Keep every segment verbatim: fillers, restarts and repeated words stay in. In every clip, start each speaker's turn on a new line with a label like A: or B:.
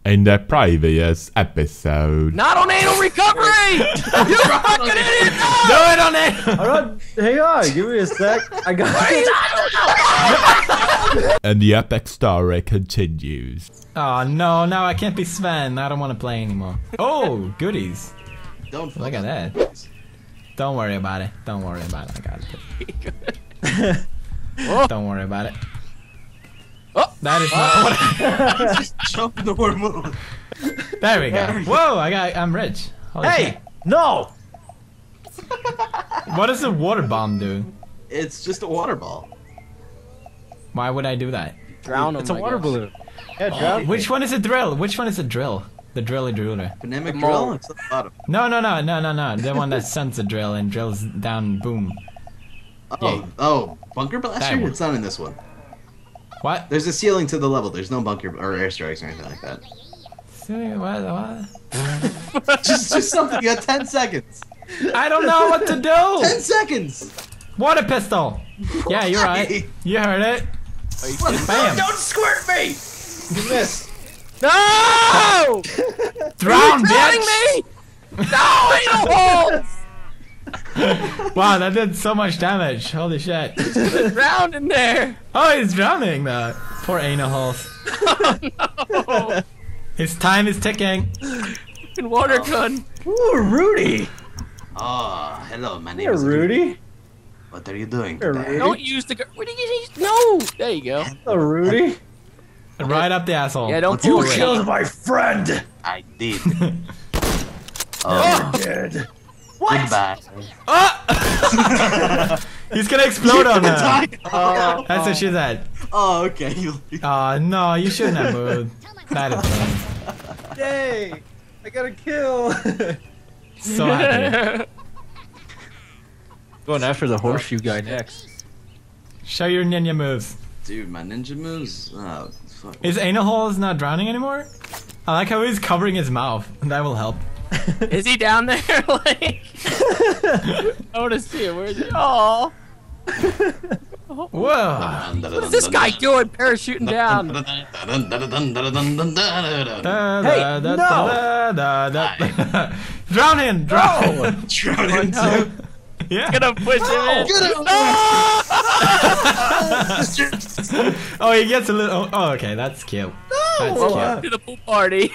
A: In the previous episode.
B: Not on anal recovery! You fucking idiot! No!
C: Do it on it!
D: I'm not, hang on, give me a sec. I got it.
A: And the epic story continues.
C: Oh no, now I can't be Sven. I don't want to play anymore. Oh, goodies.
B: Don't
C: Look at that. Don't worry about it. Don't worry about it. I got it.
B: Oh.
C: Don't worry about it.
B: Oh.
C: That is not what I...
B: Just jump the word move.
C: There we go. Whoa, I got I'm rich. Holy
D: Hey,
C: shit.
D: no!
C: What does a water bomb do?
B: It's just a water ball.
C: Why would I do that?
B: Drown
D: It's a
B: him, I
D: water
B: guess.
D: balloon. Yeah, drown.
C: Which one is a drill? Which one is a drill? The drilly driller.
B: Phonemic
E: The
B: drill?
E: mole.
B: It's at the bottom.
C: No, no, no, no, no, no. The one that sends a drill and drills down. Boom.
B: Oh,
C: Yeah.
B: oh, bunker
C: That
B: blaster?
C: one.
B: It's not in this one.
C: What?
B: There's a ceiling to the level. There's no bunker or airstrikes or anything like that.
C: See, what? What?
B: just, just something. You got ten seconds.
C: I don't know what to do.
B: Ten seconds.
C: Water pistol. Yeah, you're right. You heard it.
B: What?
C: Bam.
B: Don't squirt me.
D: You missed.
B: No!
C: Drown,
B: You're drowning
C: bitch.
B: me. No, ain't no holes.
C: Wow, that did so much damage. Holy shit.
B: Drowned in there.
C: Oh, he's drowning though. Poor anal holes.
B: No.
C: His time is ticking.
B: Fucking water gun.
D: Ooh, Rudy.
B: Oh, hello. My name
D: Here,
B: is
D: Rudy.
B: What are you doing
D: Here,
B: today?
D: Rudy.
E: Don't use the. What did you use? No. There you go.
D: Hello, Rudy.
C: Right up the asshole.
E: Yeah, don't
D: You
E: do it.
D: killed my friend.
B: I did.
D: Oh,
B: Oh,
D: dead.
B: goodbye.
C: He's gonna explode on her.
D: Uh,
C: That's what she said.
B: Oh, okay. You-
C: Oh no, you shouldn't have moved. That is fun.
D: Yay! I got a kill.
C: So happy.
D: Going after the horseshoe guy next.
C: Show your ninja moves.
B: Dude, my ninja moves. Oh, fuck.
C: Is anal holes not drowning anymore? I like how he's covering his mouth. That will help.
E: Is he down there? Like, I want to see him. Where is he? Oh,
C: Whoa.
E: what's this guy doing? Parachuting down.
D: Hey,
C: Da,
D: no!
C: da, da, da, da. Drown him! Drown him!
B: Drown him
E: no.
B: too.
C: Yeah.
E: Gonna push him in.
C: Oh, he gets a little. Oh, okay, that's cute. That's
E: Welcome
C: cute.
E: to the pool party.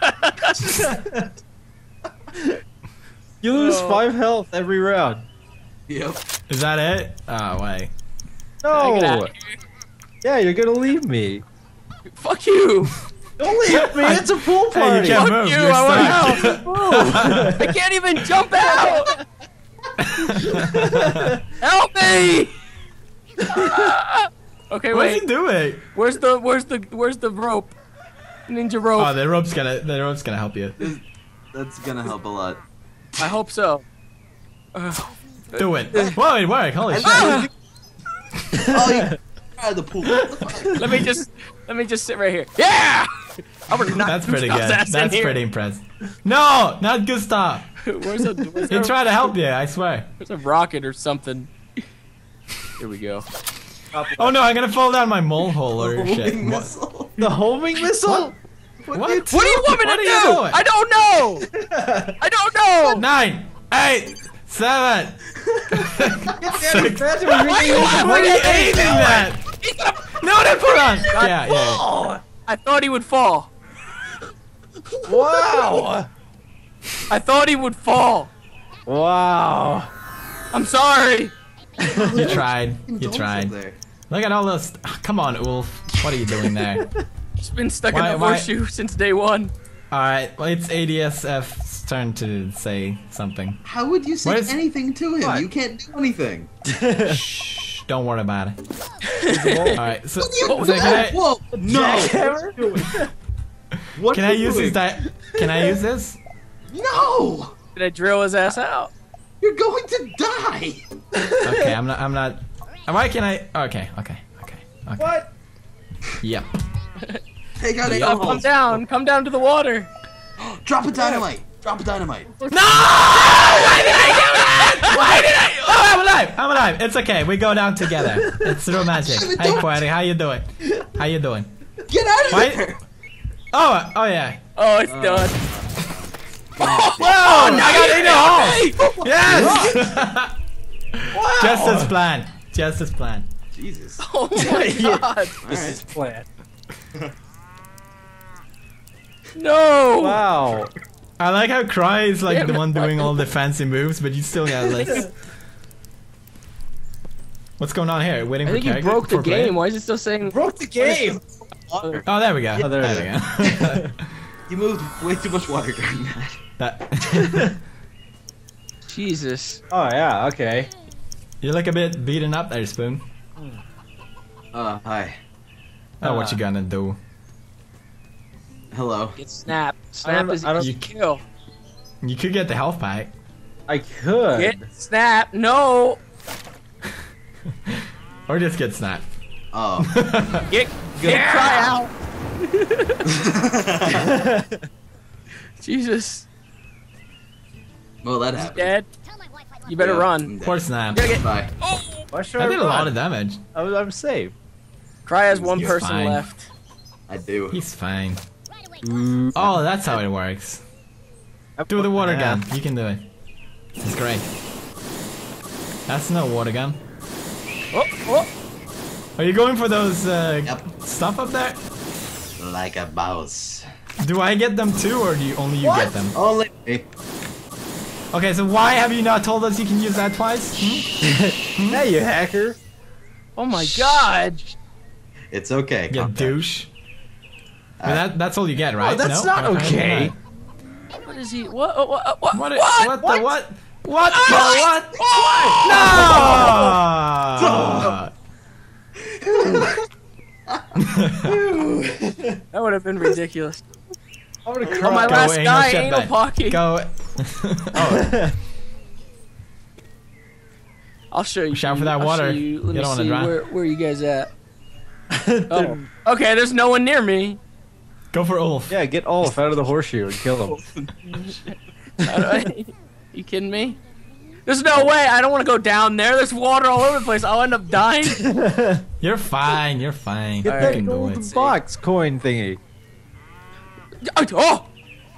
D: You lose
E: Oh.
D: five health every round.
B: Yep.
C: Is that it? Oh, wait.
E: Get out
D: No.
E: of here.
D: Yeah, you're gonna leave me.
E: Fuck you.
D: Don't leave me. It's a pool
C: Hey,
D: party.
C: you can't
E: Fuck
C: move.
E: you,
C: You're
E: I
C: stuck.
E: want I can't even jump out. Help me. Okay,
C: What's he
E: wait.
C: doing?
E: Where's the where's the where's the rope? Ninja rope.
C: Oh, the rope's gonna. The rope's gonna help you.
B: That's gonna help a lot.
E: I hope so. Uh,
C: Do it. Whoa, it worked. Holy shit.
E: ah!
B: Oh, you out of the pool.
E: Let me just let me just sit right here. Yeah. I'm gonna knock
C: That's pretty
E: Gustav's
C: good.
E: ass in
C: That's
E: here.
C: pretty impressive. No, not Gustav.
E: Where's a where's
C: He
E: a,
C: tried to help you. I swear.
E: Where's a rocket or something? Here we go.
C: Oh no, I'm gonna fall down my mole hole or shit.
B: Homing
C: What?
B: missile.
D: The homing missile?
C: What?
E: What do you want me
C: What
E: to
C: are
E: do?
C: you doing?
E: I don't know. I don't know.
C: Nine, eight, seven. Six.
D: Imagine
E: Why
D: we
E: you-
C: Why are you aiming that?
E: He's gonna-
C: No, don't put on. Yeah, yeah.
D: Oh,
E: I thought he would fall.
D: wow.
E: I thought he would fall.
D: Wow.
E: I'm sorry.
C: You tried. You
B: Dogs
C: tried.
B: up there.
C: Look at all those. Come on, Ulf. What are you doing there?
E: He's been stuck
C: Why-
E: in the
C: why-
E: horseshoe since day one.
C: All right. Well, it's A D S F's turn to say something.
B: How would you say
C: What is-
B: anything to him?
D: What?
B: You can't do anything.
C: Shh. Don't worry about it. All right. So,
B: What
C: so can I,
B: Whoa! No!
D: Jackhammer?
B: What
C: can
B: are
C: I
B: you
C: use this?
B: doing?
C: Di can I use this?
B: No!
E: Did I drill his ass out?
B: You're going to die!
C: Okay, I'm not. I'm not. Why can I? Okay. Okay. Okay. Okay.
D: What?
C: Yep.
B: Take out
E: Oh,
B: anal
E: come
B: holes.
E: down. Come down to the water.
B: Drop a dynamite! Drop a dynamite!
C: No! Why did I do that? Why did I? Oh, I'm alive. I'm alive. It's okay. We go down together. It's romantic. Hey, Query, how you doing? How you doing?
B: Get out of
C: Why?
B: there!
C: Oh, oh yeah.
E: Oh, it's done.
C: Whoa! I got in the hole. Yes. Just as planned. Just as planned.
B: Jesus.
E: Oh my god.
D: This is planned.
E: No.
D: Wow.
C: I like how Cry is like
E: Damn
C: the
E: it,
C: one doing
E: Michael.
C: all the fancy moves, but you still got like. What's going on here? Waiting
E: I
C: for
E: think you
C: character-
E: broke the
C: for play?
E: game. Why is it still saying?
D: Broke the game.
C: Oh, there we go.
D: Oh, there
C: there
D: it
C: we go.
B: You moved way too much water during that.
C: that.
E: Jesus.
D: Oh yeah. Okay.
C: You look a bit beaten up there, Spoon.
B: Uh, hi.
C: Oh, what you gonna do?
B: Hello.
E: Get Snap.
D: I
E: Snap
D: don't-
E: is
D: I don't-
E: you kill.
C: You could get the health pack.
D: I could.
E: Get Snap. No.
C: Or just get snapped.
B: Oh.
E: Get get Cry out. Jesus.
B: Well, that
E: He's
B: happened.
E: dead. You better
B: Yeah,
E: run.
B: I'm dead.
C: Poor Snap.
E: Gotta get.
B: Bye.
D: Why should
C: I
D: I
C: did a
D: run?
C: lot of damage.
D: I'm, I'm safe.
E: Cry has one
C: You're
E: person
C: fine.
E: left.
B: I do.
C: He's fine. Oh, that's how it works. Do the water
D: Yeah.
C: gun. You can do it. It's great. That's no water gun.
E: Oh, oh.
C: Are you going for those uh,
B: Yep.
C: stuff up there?
B: Like a mouse.
C: Do I get them too, or do you only you get them?
B: Only me.
C: Okay, so why have you not told us you can use that twice? Hmm?
D: Hey, you hacker.
E: Oh my God.
B: It's okay.
C: You
B: calm down.
C: douche. I mean, that, that's all you get, right?
D: Oh, that's
C: No?
D: not
C: Apparently
D: okay.
C: not.
E: What is he? What? What? What? What?
C: What?
E: What?
C: What, the what? What the what?
E: That would have been ridiculous.
D: I'm gonna
E: Oh,
D: cry.
E: my
C: Go
E: last
C: anal
E: guy,
C: shit
E: anal
C: back.
E: pocket.
C: Go. Oh,
E: I'll show you.
C: Shout for that
E: I'll
C: water.
E: show You. Let
C: You
E: me
C: don't wanna
E: see.
C: drown.
E: Where, where are you guys at? Oh. Okay, there's no one near me.
C: go for Ulf.
D: Yeah, get Olaf out of the horseshoe and kill him.
E: How do I- you kidding me? There's no way. I don't want to go down there. There's water all over the place. I'll end up dying.
C: You're fine. You're fine.
D: Get
C: you
D: that
C: can do
D: golden
C: it.
D: box coin thingy.
E: Oh!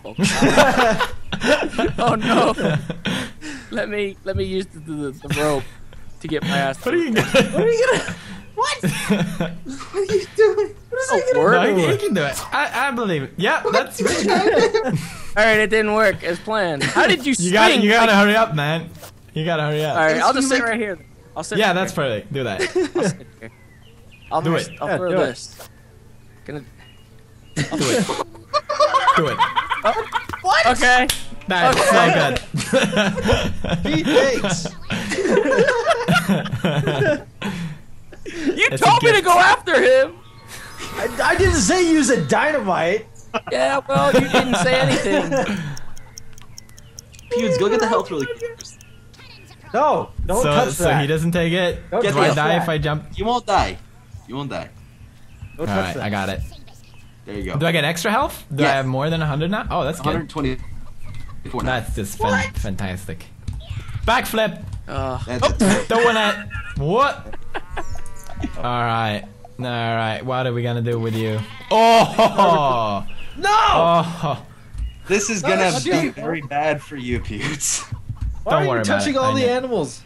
E: Oh no! Let me let me use the, the, the rope to get past.
C: What are you gonna?
D: What are you gonna?
B: What are you doing?
E: Oh,
C: No,
E: word.
C: you, you can do it. I, I believe it. Yeah, that's.
E: All right, it didn't work as planned. How did you swing?
C: You got. You gotta
E: like-
C: hurry up, man. You gotta hurry up.
E: All right, I'll just
B: swing
E: sit
B: like-
E: right here. I'll sit.
C: Yeah,
E: right
C: that's
E: here.
C: perfect. Do that.
E: I'll sit here. I'll
C: Do
E: just-
C: it.
E: I'll
D: Yeah,
E: throw
D: do it.
E: this. Gonna.
C: Do it. Do it.
E: Okay.
C: That's
E: Okay.
C: so good.
D: He thinks.
E: You
C: It's a
E: told me to
C: gift.
E: go after him.
D: I, I didn't say use a dynamite.
E: Yeah, well, you didn't say anything.
B: Feuds, go get the health really quick.
D: No, don't
C: so,
D: touch
C: so
D: that.
C: he doesn't take it.
D: Don't
B: Get
C: Do I
B: the
C: die
D: that.
C: if I jump?
B: You won't die. You won't die.
D: Don't
C: All
D: touch
C: right,
D: that.
C: I got it.
B: There you go.
C: Do I get extra health? Do I
B: Yeah.
C: have more than one hundred now? Oh, that's
B: one hundred
C: good.
B: twenty-four now.
C: That's just fan fantastic. Backflip.
E: Uh,
B: That's it.
C: Throwing it. What? All right. All right. What are we gonna do with you? Oh.
D: No!
C: Oh.
B: This is gonna
D: that's
B: be
D: you.
B: very bad for you, Feuds.
D: Why
C: Don't
D: are
C: worry
D: you
C: about
D: touching
C: it,
D: all
C: I
D: the
C: know.
D: animals?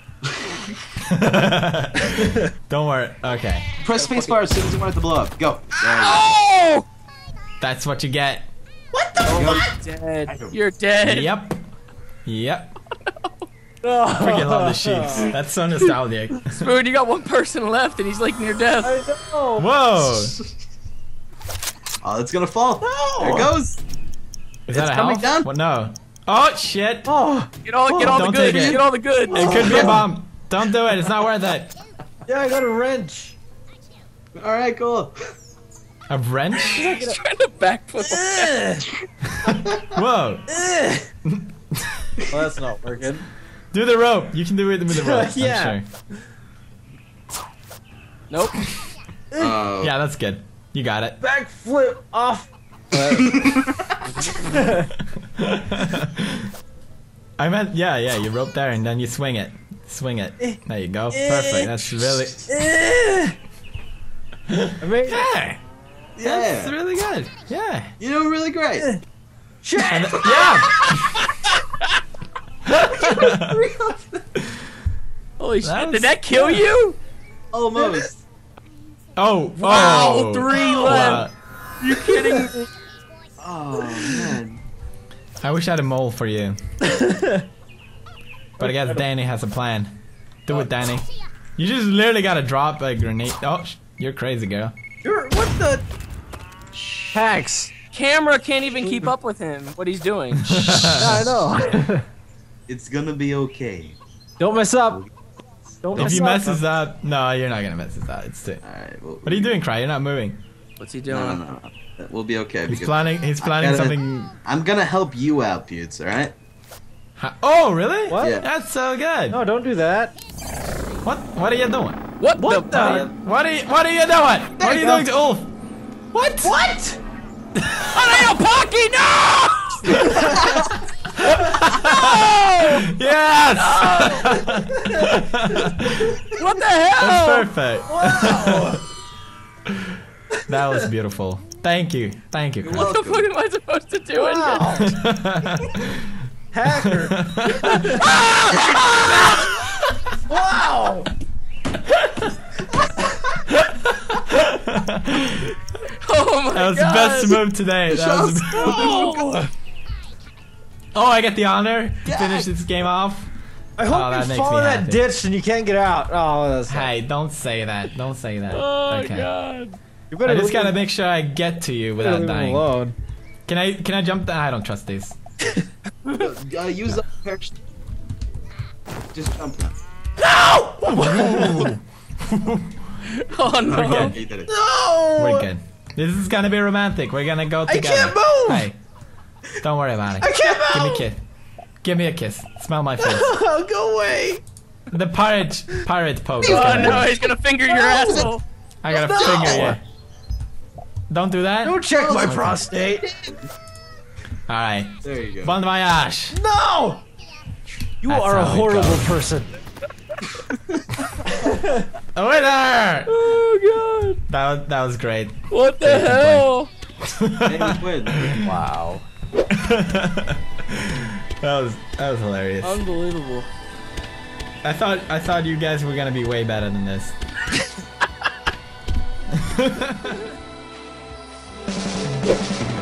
C: Don't worry. Okay.
B: Press spacebar as soon as you want it to blow up. Go. There you
E: oh!
C: That's what you get.
B: go.
E: Dead. You're dead.
C: Yep. Yep.
D: No.
C: Freaking love the sheeps. That's so nostalgic.
E: Spoon, you got one person left, and he's like near death.
D: I know.
C: Whoa.
B: Oh, it's gonna fall.
D: No.
B: There it goes.
C: Is that a
B: coming
C: health?
B: down.
C: What? No. Oh shit.
D: Oh,
E: Get all, get all the
C: Don't
E: good.
C: take it.
E: Get all the good.
C: It could be a bomb. Don't do it. It's not worth it.
D: yeah, I got a wrench.
B: All right, cool.
C: A wrench?
E: He's trying to backflip.
C: Whoa.
D: Well, that's not working.
C: Do the rope. You can do it with the rope.
D: Yeah.
C: I'm sure.
E: Nope.
B: Oh.
C: Yeah, that's good. You got it.
D: Backflip off.
C: I meant, yeah, yeah, you rope there and then you swing it. Swing it. There you go. Perfect. That's really.
D: I made it.
C: Hey! That's
B: Yeah.
C: really good. Yeah.
B: You know, really great.
D: Shit!
C: And, yeah.
E: Holy
C: That
E: shit!
C: was-
E: Did that kill you?
B: Almost.
C: Oh.
E: Wow,
C: Oh.
E: three
C: Wow.
E: left. You kidding me?
B: Oh man.
C: I wish I had a mole for you. But I guess Danny has a plan. Do it, Danny. You just literally gotta drop a grenade. Oh, sh- you're crazy, girl.
D: You're what the? Hacks.
E: Camera can't even keep up with him. What he's doing.
D: Yeah, I know.
B: It's gonna be okay.
D: Don't mess up. Don't
C: If
D: mess
C: you
D: up.
C: messes up, no, you're not gonna mess this up. It's too.
B: Alright. Well,
C: What are you doing, Cry? You're not moving.
E: What's he doing?
B: No, no, no. We'll be okay.
C: He's
B: because
C: planning. He's
B: I
C: planning
B: gotta-
C: something.
B: I'm gonna help you out, Pewds. All right.
C: Ha- Oh, really?
D: What?
B: Yeah.
C: That's so good.
D: No, don't do that.
C: What? What are you doing?
E: What,
D: What
E: the?
D: the?
C: What are you? What are you doing? What are you
D: you
C: doing
D: go.
C: to Ulf? What?
D: What?
E: Oh, Pocky, no!
C: Yes.
E: What the hell?
C: That's perfect. That was beautiful. Thank you. Thank you. Cry.
E: What the fuck am I supposed to do?
D: Wow. Hacker. Wow.
E: Oh my
C: That was
E: god.
C: the best move today. That was
E: Oh.
C: Oh, I get the honor to finish this game off.
D: I hope
C: Oh, that
D: you
C: makes
D: fall
C: me
D: in that
C: happy.
D: ditch and you can't get out. Oh, that's
C: Hey, don't say that. Don't say that.
E: Oh
C: Okay.
E: god.
D: You
C: I
D: better
C: just
D: leave-
C: gotta make sure I get to you
D: better
C: without
D: leave him
C: dying.
D: alone.
C: Can I? Can I jump? Down? I don't trust these.
B: Uh, use the parachute. Just jump now.
E: Oh no.
C: Okay.
B: You did it.
D: No.
C: We're good. This is gonna be romantic. We're gonna go
D: I
C: together.
D: can't move.
C: Hey, don't worry about it.
D: I can't
C: Give me a
D: move.
C: kiss. Give me a kiss. Smell my face.
D: Oh, go away.
C: The pirate, pirate poke. is
E: Oh
C: gonna-
E: no, he's gonna finger your asshole.
C: I got a
D: No.
C: finger you. Don't do that.
D: Don't check my
C: Okay.
D: prostate.
C: All right.
B: There you go.
C: Bon voyage.
D: No. You
C: That's
D: are a
C: how it
D: horrible
C: goes.
D: person.
C: A winner.
E: Oh god.
C: That was that was great.
E: What the
C: Take the
E: hell?
B: Hey, you win.
D: Wow.
C: That was that was hilarious.
E: Unbelievable.
C: I thought I thought you guys were gonna be way better than this.